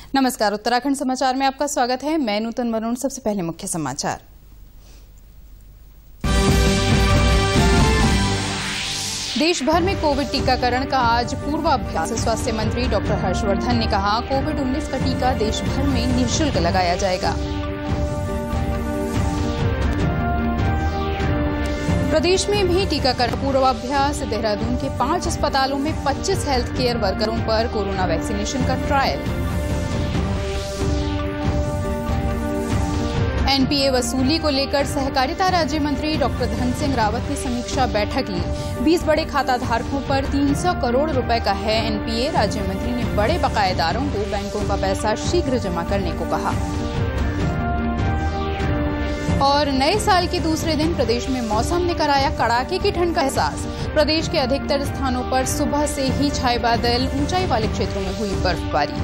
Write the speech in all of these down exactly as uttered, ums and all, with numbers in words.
नमस्कार, उत्तराखंड समाचार में आपका स्वागत है। मैं नूतन वरुण। सबसे पहले मुख्य समाचार। देश भर में कोविड टीकाकरण का आज पूर्वाभ्यास। स्वास्थ्य मंत्री डॉक्टर हर्षवर्धन ने कहा, कोविड उन्नीस का टीका देश भर में निःशुल्क लगाया जाएगा। प्रदेश में भी टीकाकरण पूर्वाभ्यास। देहरादून के पांच अस्पतालों में पच्चीस हेल्थ केयर वर्करों पर कोरोना वैक्सीनेशन का ट्रायल। एनपीए वसूली को लेकर सहकारिता राज्य मंत्री डॉक्टर धन सिंह रावत ने समीक्षा बैठक ली। बीस बड़े खाता धारकों पर तीन सौ करोड़ रुपए का है एनपीए। राज्य मंत्री ने बड़े बकायेदारों को बैंकों का पैसा शीघ्र जमा करने को कहा। और नए साल के दूसरे दिन प्रदेश में मौसम ने कराया कड़ाके की ठंड का एहसास। प्रदेश के अधिकतर स्थानों पर सुबह से ही छाए बादल, ऊंचाई वाले क्षेत्रों में हुई बर्फबारी।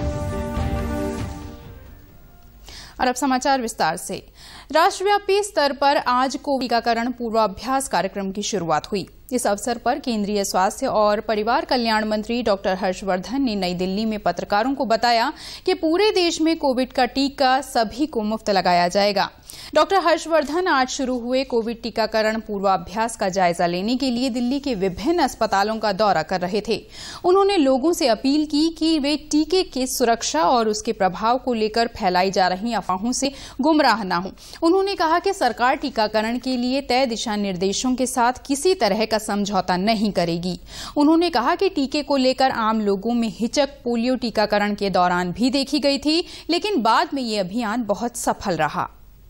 और अब समाचार विस्तार से। राष्ट्रव्यापी स्तर पर आज कोविड टीकाकरण पूर्वाभ्यास कार्यक्रम की शुरुआत हुई। इस अवसर पर केंद्रीय स्वास्थ्य और परिवार कल्याण मंत्री डॉक्टर हर्षवर्धन ने नई दिल्ली में पत्रकारों को बताया कि पूरे देश में कोविड का टीका सभी को मुफ्त लगाया जाएगा। डॉक्टर हर्षवर्धन आज शुरू हुए कोविड टीकाकरण पूर्वाभ्यास का जायजा लेने के लिए दिल्ली के विभिन्न अस्पतालों का दौरा कर रहे थे। उन्होंने लोगों से अपील की कि वे टीके की सुरक्षा और उसके प्रभाव को लेकर फैलाई जा रही अफवाहों से गुमराह न हों। उन्होंने कहा कि सरकार टीकाकरण के लिए तय दिशा निर्देशों के साथ किसी तरह का समझौता नहीं करेगी। उन्होंने कहा कि टीके को लेकर आम लोगों में हिचक पोलियो टीकाकरण के दौरान भी देखी गई थी, लेकिन बाद में ये अभियान बहुत सफल रहा।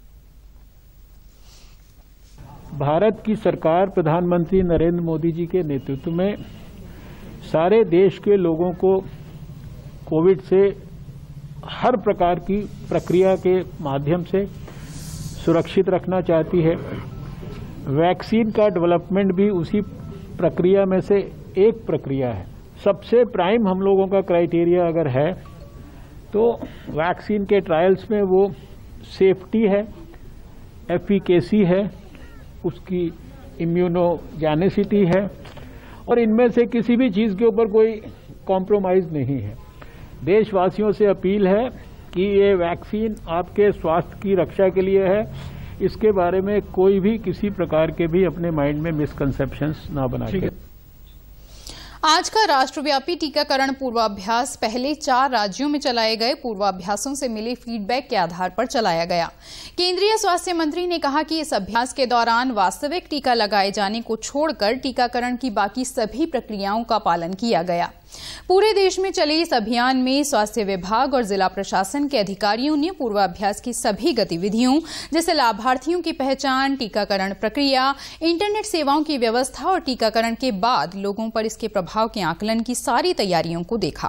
भारत की सरकार प्रधानमंत्री नरेंद्र मोदी जी के नेतृत्व में सारे देश के लोगों को कोविड से हर प्रकार की प्रक्रिया के माध्यम से सुरक्षित रखना चाहती है। वैक्सीन का डेवलपमेंट भी उसी प्रक्रिया में से एक प्रक्रिया है। सबसे प्राइम हम लोगों का क्राइटेरिया अगर है तो वैक्सीन के ट्रायल्स में वो सेफ्टी है, एफिकेसी है, उसकी इम्यूनोजेनिसिटी है और इनमें से किसी भी चीज़ के ऊपर कोई कॉम्प्रोमाइज़ नहीं है। देशवासियों से अपील है कि ये वैक्सीन आपके स्वास्थ्य की रक्षा के लिए है। इसके बारे में कोई भी किसी प्रकार के भी अपने माइंड में मिसकंसेप्शंस ना बनाए। आज का राष्ट्रव्यापी टीकाकरण पूर्वाभ्यास पहले चार राज्यों में चलाए गए पूर्वाभ्यासों से मिले फीडबैक के आधार पर चलाया गया। केंद्रीय स्वास्थ्य मंत्री ने कहा कि इस अभ्यास के दौरान वास्तविक टीका लगाए जाने को छोड़कर टीकाकरण की बाकी सभी प्रक्रियाओं का पालन किया गया। पूरे देश में चले इस अभियान में स्वास्थ्य विभाग और जिला प्रशासन के अधिकारियों ने पूर्वाभ्यास की सभी गतिविधियों जैसे लाभार्थियों की पहचान, टीकाकरण प्रक्रिया, इंटरनेट सेवाओं की व्यवस्था और टीकाकरण के बाद लोगों पर इसके प्रभाव के आकलन की सारी तैयारियों को देखा।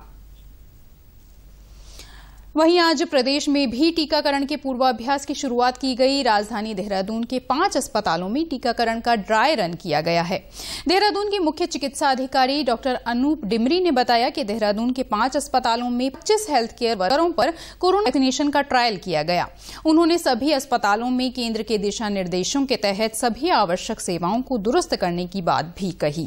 वहीं आज प्रदेश में भी टीकाकरण के पूर्वाभ्यास की शुरुआत की गई। राजधानी देहरादून के पांच अस्पतालों में टीकाकरण का ड्राई रन किया गया है। देहरादून के मुख्य चिकित्सा अधिकारी डॉक्टर अनूप डिमरी ने बताया कि देहरादून के पांच अस्पतालों में पच्चीस हेल्थ केयर वर्करों पर कोरोना वैक्सीनेशन का ट्रायल किया गया। उन्होंने सभी अस्पतालों में केंद्र के दिशा निर्देशों के तहत सभी आवश्यक सेवाओं को दुरुस्त करने की बात भी कही।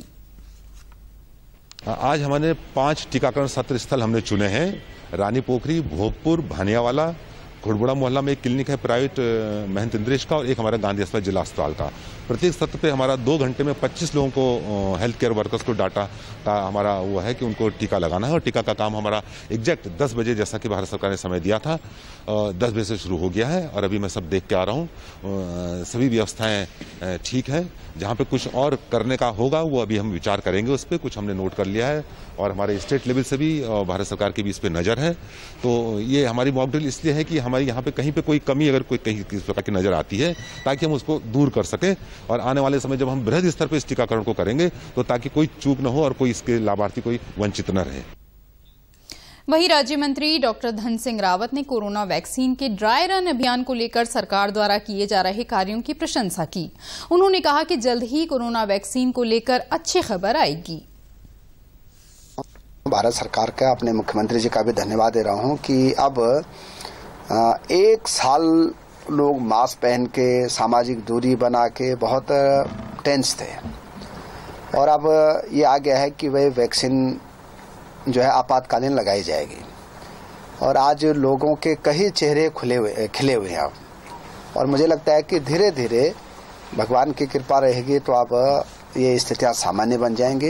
आज हमारे पांच टीकाकरण सत्र स्थल हमने चुने हैं। रानी पोखरी, भोगपुर, भानियावाला, घुड़बुड़ा मोहल्ला में एक क्लिनिक है प्राइवेट महंत इंद्रेश का और एक हमारा गांधी अस्पताल जिला अस्पताल का। प्रत्येक सत्र पे हमारा दो घंटे में पच्चीस लोगों को हेल्थ केयर वर्कर्स को डाटा का हमारा वो है कि उनको टीका लगाना है और टीका का काम हमारा एग्जैक्ट दस बजे जैसा कि भारत सरकार ने समय दिया था दस बजे से शुरू हो गया है और अभी मैं सब देख के आ रहा हूँ। सभी व्यवस्थाएं ठीक है। जहाँ पे कुछ और करने का होगा वो अभी हम विचार करेंगे, उस पर कुछ हमने नोट कर लिया है और हमारे स्टेट लेवल से भी भारत सरकार की भी इस पर नज़र है। तो ये हमारी मॉक ड्रिल इसलिए है कि हमारे यहाँ पे कहीं पे कोई कमी अगर कोई कहीं किस प्रकार की नज़र आती है ताकि हम उसको दूर कर सकें और आने वाले समय जब हम बृहद स्तर पर इस टीकाकरण को करेंगे तो ताकि कोई चूक न हो और कोई इसके लाभार्थी कोई वंचित न रहे। वहीं राज्य मंत्री डॉक्टर धन सिंह रावत ने कोरोना वैक्सीन के ड्राई रन अभियान को लेकर सरकार द्वारा किए जा रहे कार्यों की प्रशंसा की। उन्होंने कहा कि जल्द ही कोरोना वैक्सीन को लेकर अच्छी खबर आएगी। भारत सरकार का अपने मुख्यमंत्री जी का भी धन्यवाद दे रहा हूं कि अब एक साल लोग मास्क पहन के सामाजिक दूरी बना के बहुत टेंस थे और अब ये आ गया है कि वह वैक्सीन जो है आपातकालीन लगाई जाएगी। और आज लोगों के कई चेहरे खुले हुए खिले हुए हैं अब, और मुझे लगता है कि धीरे धीरे भगवान की कृपा रहेगी तो अब ये स्थितियां सामान्य बन जाएंगी।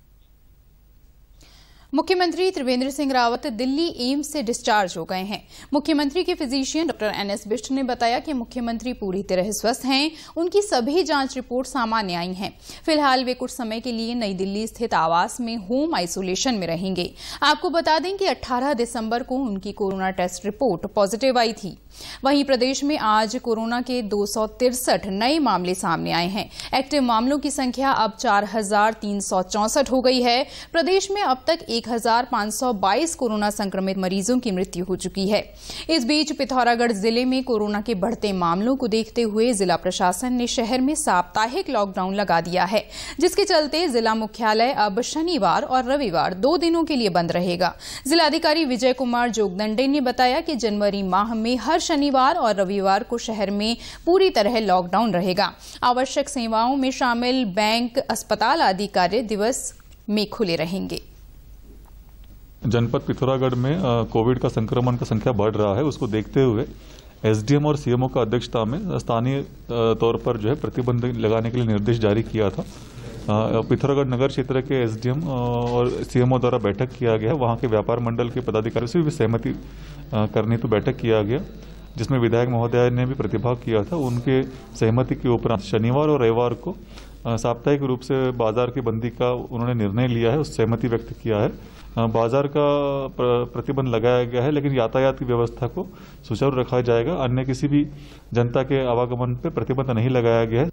मुख्यमंत्री त्रिवेंद्र सिंह रावत दिल्ली एम्स से डिस्चार्ज हो गए हैं। मुख्यमंत्री के physician doctor N S Bisht ने बताया कि मुख्यमंत्री पूरी तरह स्वस्थ हैं। उनकी सभी जांच रिपोर्ट सामान्य आई हैं। फिलहाल वे कुछ समय के लिए नई दिल्ली स्थित आवास में होम आइसोलेशन में रहेंगे। आपको बता दें कि अठारह दिसंबर को उनकी कोरोना टेस्ट रिपोर्ट पॉजिटिव आई थी। वहीं प्रदेश में आज कोरोना के दो सौ तिरसठ नए मामले सामने आए हैं। एक्टिव मामलों की संख्या अब चार हजार तीन सौ चौसठ हो गई है। प्रदेश में अब तक एक हजार पांच सौ बाईस कोरोना संक्रमित मरीजों की मृत्यु हो चुकी है। इस बीच पिथौरागढ़ जिले में कोरोना के बढ़ते मामलों को देखते हुए जिला प्रशासन ने शहर में साप्ताहिक लॉकडाउन लगा दिया है, जिसके चलते जिला मुख्यालय अब शनिवार और रविवार दो दिनों के लिए बंद रहेगा। जिलाधिकारी विजय कुमार जोगदंडे ने बताया कि जनवरी माह में हर शनिवार और रविवार को शहर में पूरी तरह लॉकडाउन रहेगा। आवश्यक सेवाओं में शामिल बैंक, अस्पताल आदि कार्य दिवस में खुले रहेंगे। जनपद पिथौरागढ़ में कोविड का संक्रमण का संख्या बढ़ रहा है, उसको देखते हुए एसडीएम और सीएमओ का अध्यक्षता में स्थानीय तौर पर जो है प्रतिबंध लगाने के लिए निर्देश जारी किया था। पिथौरागढ़ नगर क्षेत्र के एसडीएम और सीएमओ द्वारा बैठक किया गया। वहां के व्यापार मंडल के पदाधिकारियों से भी सहमति करने तो बैठक किया गया, जिसमें विधायक महोदय ने भी प्रतिभाग किया था। उनके सहमति के उपरांत शनिवार और रविवार को साप्ताहिक रूप से बाजार की बंदी का उन्होंने निर्णय लिया है, उस सहमति व्यक्त किया है। बाजार का प्रतिबंध लगाया गया है, लेकिन यातायात की व्यवस्था को सुचारू रखा जाएगा। अन्य किसी भी जनता के आवागमन पर प्रतिबंध नहीं लगाया गया है।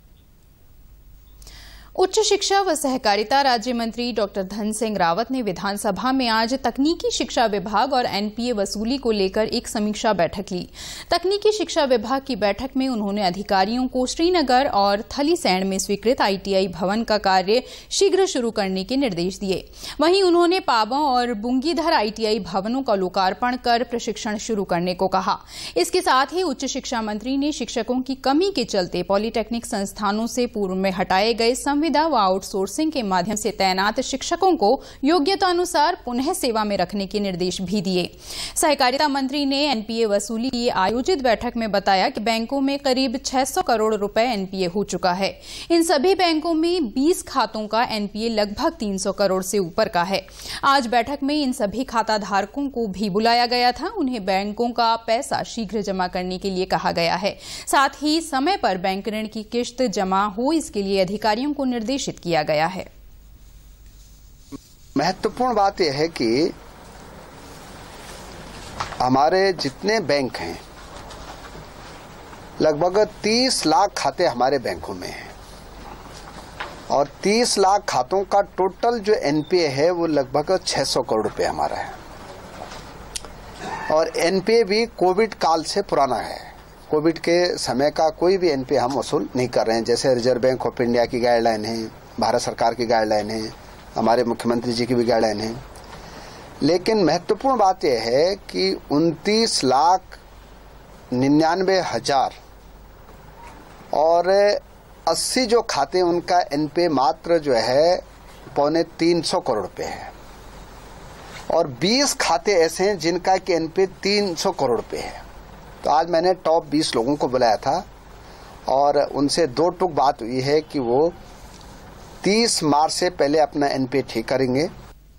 उच्च शिक्षा व सहकारिता राज्य मंत्री डॉक्टर धन सिंह रावत ने विधानसभा में आज तकनीकी शिक्षा विभाग और एनपीए वसूली को लेकर एक समीक्षा बैठक ली। तकनीकी शिक्षा विभाग की बैठक में उन्होंने अधिकारियों को श्रीनगर और थलीसैंण में स्वीकृत आईटीआई भवन का कार्य शीघ्र शुरू करने के निर्देश दिए। वहीं उन्होंने पाबौ और बुंगीधर आईटीआई भवनों का लोकार्पण कर प्रशिक्षण शुरू करने को कहा। इसके साथ ही उच्च शिक्षा मंत्री ने शिक्षकों की कमी के चलते पॉलिटेक्निक संस्थानों से पूर्व में हटाए गए संविदा व आउटसोर्सिंग के माध्यम से तैनात शिक्षकों को योग्यता अनुसार पुनः सेवा में रखने के निर्देश भी दिए। सहकारिता मंत्री ने एनपीए वसूली की आयोजित बैठक में बताया कि बैंकों में करीब छह सौ करोड़ रुपए एनपीए हो चुका है। इन सभी बैंकों में बीस खातों का एनपीए लगभग तीन सौ करोड़ से ऊपर का है। आज बैठक में इन सभी खाता धारकों को भी बुलाया गया था। उन्हें बैंकों का पैसा शीघ्र जमा करने के लिए कहा गया है। साथ ही समय पर बैंक ऋण की किश्त जमा हो, इसके लिए अधिकारियों को निर्देशित किया गया है। महत्वपूर्ण बात यह है कि हमारे जितने बैंक हैं, लगभग तीस लाख खाते हमारे बैंकों में हैं और तीस लाख खातों का टोटल जो एनपीए है वो लगभग छह सौ करोड़ रुपए हमारा है। और एनपीए भी कोविड काल से पुराना है। कोविड के समय का कोई भी एनपीए हम वसूल नहीं कर रहे हैं। जैसे रिजर्व बैंक ऑफ इंडिया की गाइडलाइन है, भारत सरकार की गाइडलाइन है, हमारे मुख्यमंत्री जी की भी गाइडलाइन है। लेकिन महत्वपूर्ण बात यह है कि उनतीस लाख निन्यानवे हजार और अस्सी जो खाते उनका एनपीए मात्र जो है पौने तीन सौ करोड़ रुपए है और बीस खाते ऐसे हैं जिनका कि एनपीए तीन सौ करोड़ रुपए है। तो आज मैंने टॉप बीस लोगों को बुलाया था और उनसे दो टूक बात हुई है कि वो तीस मार्च से पहले अपना एनपीए ठीक करेंगे।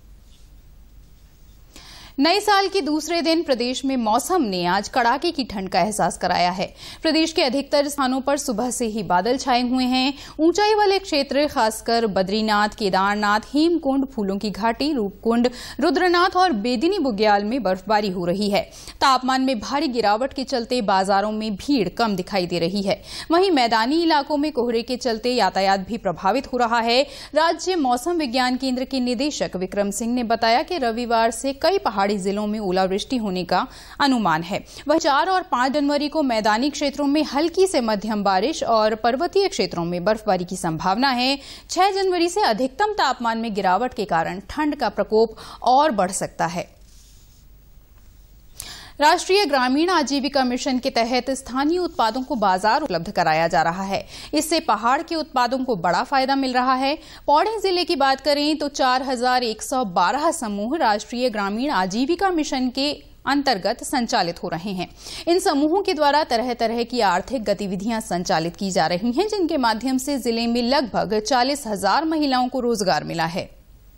नए साल के दूसरे दिन प्रदेश में मौसम ने आज कड़ाके की ठंड का एहसास कराया है। प्रदेश के अधिकतर स्थानों पर सुबह से ही बादल छाए हुए हैं। ऊंचाई वाले क्षेत्र खासकर बद्रीनाथ, केदारनाथ, हेमकुंड, फूलों की घाटी, रूपकुंड, रुद्रनाथ और बेदिनी बुग्याल में बर्फबारी हो रही है। तापमान में भारी गिरावट के चलते बाजारों में भीड़ कम दिखाई दे रही है। वहीं मैदानी इलाकों में कोहरे के चलते यातायात भी प्रभावित हो रहा है। राज्य मौसम विज्ञान केंद्र के निदेशक विक्रम सिंह ने बताया कि रविवार से कई पहाड़ी जिलों में ओलावृष्टि होने का अनुमान है। वहीं चार और पांच जनवरी को मैदानी क्षेत्रों में हल्की से मध्यम बारिश और पर्वतीय क्षेत्रों में बर्फबारी की संभावना है। छह जनवरी से अधिकतम तापमान में गिरावट के कारण ठंड का प्रकोप और बढ़ सकता है। राष्ट्रीय ग्रामीण आजीविका मिशन के तहत स्थानीय उत्पादों को बाजार उपलब्ध कराया जा रहा है। इससे पहाड़ के उत्पादों को बड़ा फायदा मिल रहा है। पौड़ी जिले की बात करें तो चार हजार एक सौ बारह समूह राष्ट्रीय ग्रामीण आजीविका मिशन के अंतर्गत संचालित हो रहे हैं। इन समूहों के द्वारा तरह तरह की आर्थिक गतिविधियां संचालित की जा रही हैं, जिनके माध्यम से जिले में लगभग चालीस हजार महिलाओं को रोजगार मिला है।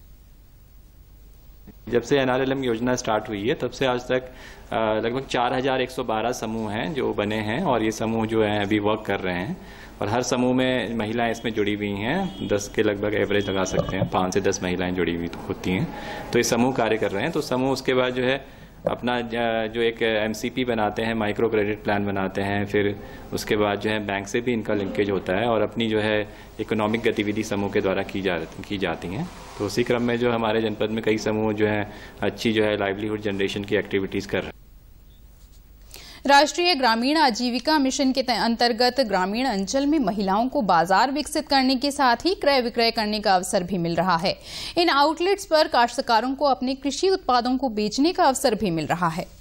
जब से एन आर एल एम योजना स्टार्ट हुई है तब से आज तक लगभग चार हजार एक सौ बारह समूह हैं जो बने हैं और ये समूह जो है अभी वर्क कर रहे हैं और हर समूह में महिलाएं इसमें जुड़ी हुई हैं। दस के लगभग एवरेज लगा सकते हैं, पाँच से दस महिलाएं जुड़ी हुई होती हैं। तो ये समूह कार्य कर रहे हैं। तो समूह उसके बाद जो है अपना जो एक एम सी पी बनाते हैं, माइक्रो क्रेडिट प्लान बनाते हैं, फिर उसके बाद जो है बैंक से भी इनका लिंकेज होता है और अपनी जो है इकोनॉमिक गतिविधि समूह के द्वारा की जा की जाती हैं। तो उसी क्रम में जो हमारे जनपद में कई समूह जो है अच्छी जो है लाइवलीहुड जनरेशन की एक्टिविटीज कर रहे हैं। राष्ट्रीय ग्रामीण आजीविका मिशन के अंतर्गत ग्रामीण अंचल में महिलाओं को बाजार विकसित करने के साथ ही क्रय विक्रय करने का अवसर भी मिल रहा है। इन आउटलेट्स पर काश्तकारों को अपने कृषि उत्पादों को बेचने का अवसर भी मिल रहा है।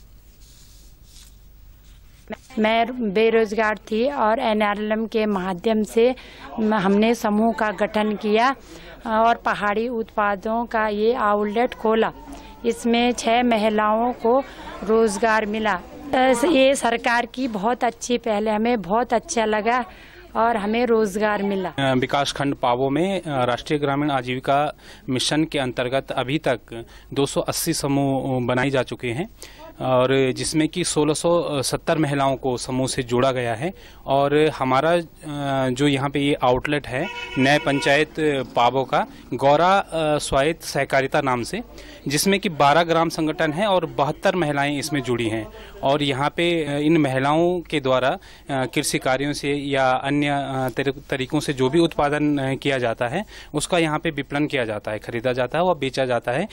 मैं बेरोजगार थी और एन आर एल एम के माध्यम से हमने समूह का गठन किया और पहाड़ी उत्पादों का ये आउटलेट खोला। इसमें छह महिलाओं को रोजगार मिला। ये सरकार की बहुत अच्छी पहल है, हमें बहुत अच्छा लगा और हमें रोजगार मिला। विकास खंड पावो में राष्ट्रीय ग्रामीण आजीविका मिशन के अंतर्गत अभी तक दो सौ अस्सी समूह बनाए जा चुके हैं और जिसमें कि सोलह सौ सत्तर महिलाओं को समूह से जोड़ा गया है। और हमारा जो यहाँ पे ये आउटलेट है नए पंचायत पावो का गौरा स्वायत्त सहकारिता नाम से, जिसमें कि बारह ग्राम संगठन है और बहत्तर महिलाएं इसमें जुड़ी हैं और यहाँ पे इन महिलाओं के द्वारा कृषि कार्यों से या अन्य तरीकों से जो भी उत्पादन किया जाता है उसका यहाँ पे विपणन किया जाता है, खरीदा जाता है और बेचा जाता है।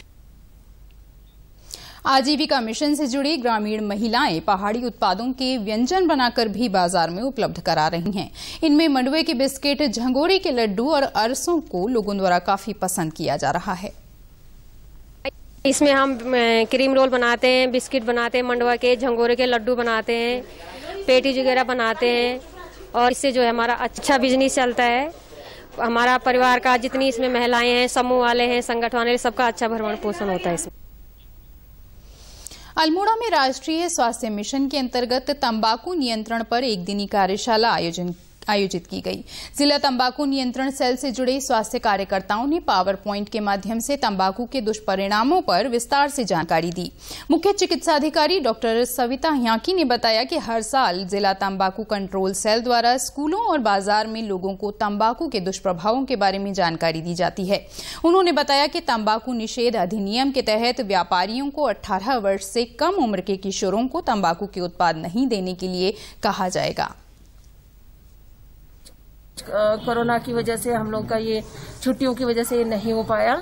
आजीविका मिशन से जुड़ी ग्रामीण महिलाएं पहाड़ी उत्पादों के व्यंजन बनाकर भी बाजार में उपलब्ध करा रही हैं। इनमें मंडुवे के बिस्किट, झंगोरे के लड्डू और अरसों को लोगों द्वारा काफी पसंद किया जा रहा है। इसमें हम क्रीम रोल बनाते हैं, बिस्किट बनाते हैं, मंडवा के झंगोरे के लड्डू बनाते हैं, पेटीज वगैरह बनाते हैं और इससे जो है हमारा अच्छा बिजनेस चलता है। हमारा परिवार का जितनी इसमें महिलाएं हैं, समूह वाले हैं, संगठन वाले, सबका अच्छा भरण पोषण होता है इसमें। अल्मोड़ा में राष्ट्रीय स्वास्थ्य मिशन के अंतर्गत तंबाकू नियंत्रण पर एक दिनी कार्यशाला आयोजन आयोजित की गई। जिला तंबाकू नियंत्रण सेल से जुड़े स्वास्थ्य कार्यकर्ताओं ने पावर पॉइंट के माध्यम से तंबाकू के दुष्परिणामों पर विस्तार से जानकारी दी। मुख्य चिकित्सा अधिकारी डॉक्टर सविता ह्याकी ने बताया कि हर साल जिला तंबाकू कंट्रोल सेल द्वारा स्कूलों और बाजार में लोगों को तंबाकू के दुष्प्रभावों के बारे में जानकारी दी जाती है। उन्होंने बताया कि तंबाकू निषेध अधिनियम के तहत व्यापारियों को अठारह वर्ष से कम उम्र के किशोरों को तंबाकू के उत्पाद नहीं देने के लिए कहा जाएगा। कोरोना की वजह से हम लोग का ये छुट्टियों की वजह से ये नहीं हो पाया।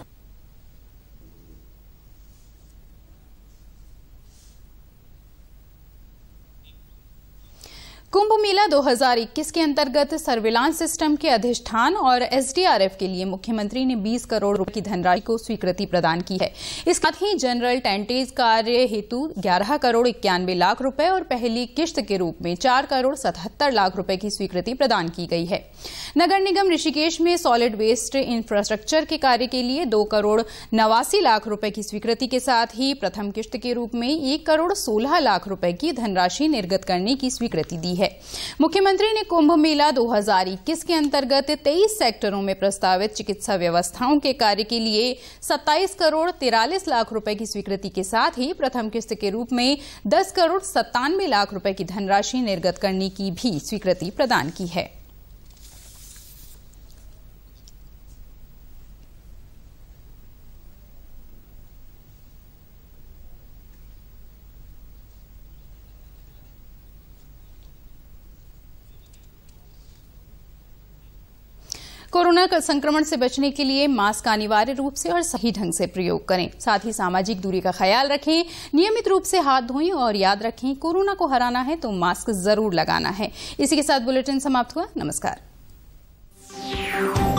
कुंभ मेला दो हज़ार इक्कीस के अंतर्गत सर्विलांस सिस्टम के अधिष्ठान और एस डी आर एफ के लिए मुख्यमंत्री ने बीस करोड़ रुपए की धनराशि को स्वीकृति प्रदान की है। इसके साथ ही जनरल टेंटेज कार्य हेतु ग्यारह करोड़ इक्यानवे लाख रुपए और पहली किश्त के रूप में चार करोड़ सतहत्तर लाख रुपए की स्वीकृति प्रदान की गई है। नगर निगम ऋषिकेश में सॉलिड वेस्ट इंफ्रास्ट्रक्चर के कार्य के लिए दो करोड़ नवासी लाख रुपए की स्वीकृति के साथ ही प्रथम किश्त के रूप में एक करोड़ सोलह लाख रुपए की धनराशि निर्गत करने की स्वीकृति दी है। मुख्यमंत्री ने कुंभ मेला दो हज़ार इक्कीस के अंतर्गत तेईस सेक्टरों में प्रस्तावित चिकित्सा व्यवस्थाओं के कार्य के लिए सत्ताईस करोड़ तिरालीस लाख रुपए की स्वीकृति के साथ ही प्रथम किश्त के रूप में दस करोड़ सत्तानवे लाख रुपए की धनराशि निर्गत करने की भी स्वीकृति प्रदान की है। कोरोना संक्रमण से बचने के लिए मास्क अनिवार्य रूप से और सही ढंग से प्रयोग करें। साथ ही सामाजिक दूरी का ख्याल रखें, नियमित रूप से हाथ धोएं और याद रखें, कोरोना को हराना है तो मास्क जरूर लगाना है। इसी के साथ बुलेटिन समाप्त हुआ। नमस्कार।